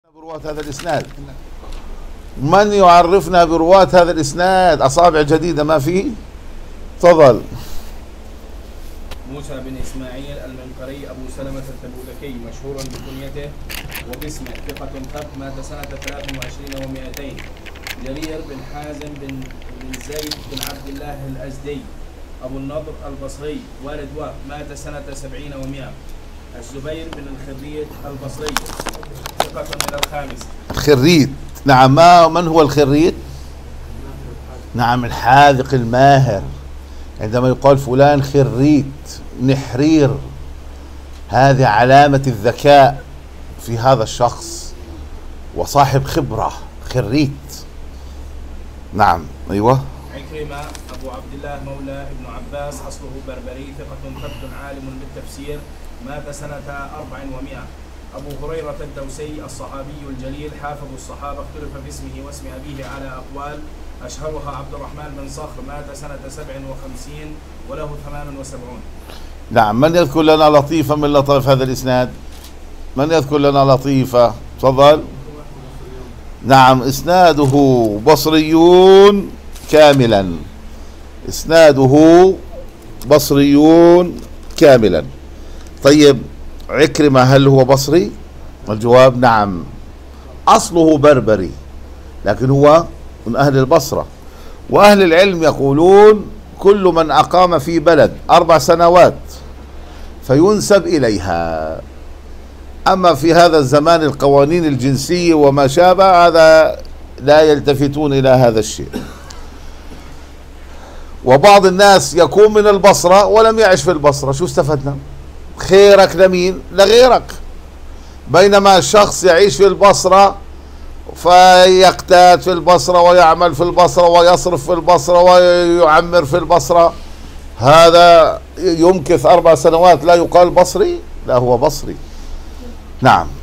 برواة هذا الإسناد، من يعرفنا برواة هذا الإسناد؟ أصابع جديدة ما فيه. تفضل. موسى بن إسماعيل المنقري أبو سلمة التبوذكي مشهور بكنيته وباسمه، ثقة ثبت، مات سنة 23 و200. جرير بن حازم بن زيد بن عبد الله الأزدي أبو النضر البصري والد وهب، مات سنة 70 و100. الزبير بن الخريت البصري ثقة من الخامس. الخريت، نعم. من هو الخريت؟ نعم، الحاذق الماهر. عندما يقال فلان خريت نحرير، هذه علامة الذكاء في هذا الشخص وصاحب خبرة. خريت. نعم. أيوة. عكرمة أبو عبد الله مولى ابن عباس، أصله بربري، ثقة ثبت عالم بالتفسير، مات سنة 4 و100. أبو هريرة الدوسي الصحابي الجليل حافظ الصحابة، اختلف في اسمه واسم أبيه على أقوال، أشهرها عبد الرحمن بن صخر، مات سنة 57 وله 78. نعم. من يذكر لنا لطيفة من لطائف هذا الإسناد؟ من يذكر لنا لطيفة؟ تفضل. نعم، إسناده بصريون كاملا. إسناده بصريون كاملا. طيب، عكرمة هل هو بصري؟ الجواب نعم، أصله بربري لكن هو من أهل البصرة. وأهل العلم يقولون كل من أقام في بلد 4 سنوات فينسب إليها. أما في هذا الزمان القوانين الجنسية وما شابه هذا لا يلتفتون إلى هذا الشيء. وبعض الناس يكون من البصرة ولم يعش في البصرة، شو استفدنا؟ خيرك لمين؟ لغيرك. بينما الشخص يعيش في البصرة فيقتات في البصرة ويعمل في البصرة ويصرف في البصرة ويعمر في البصرة، هذا يمكث 4 سنوات لا يقال بصري؟ لا، هو بصري. نعم.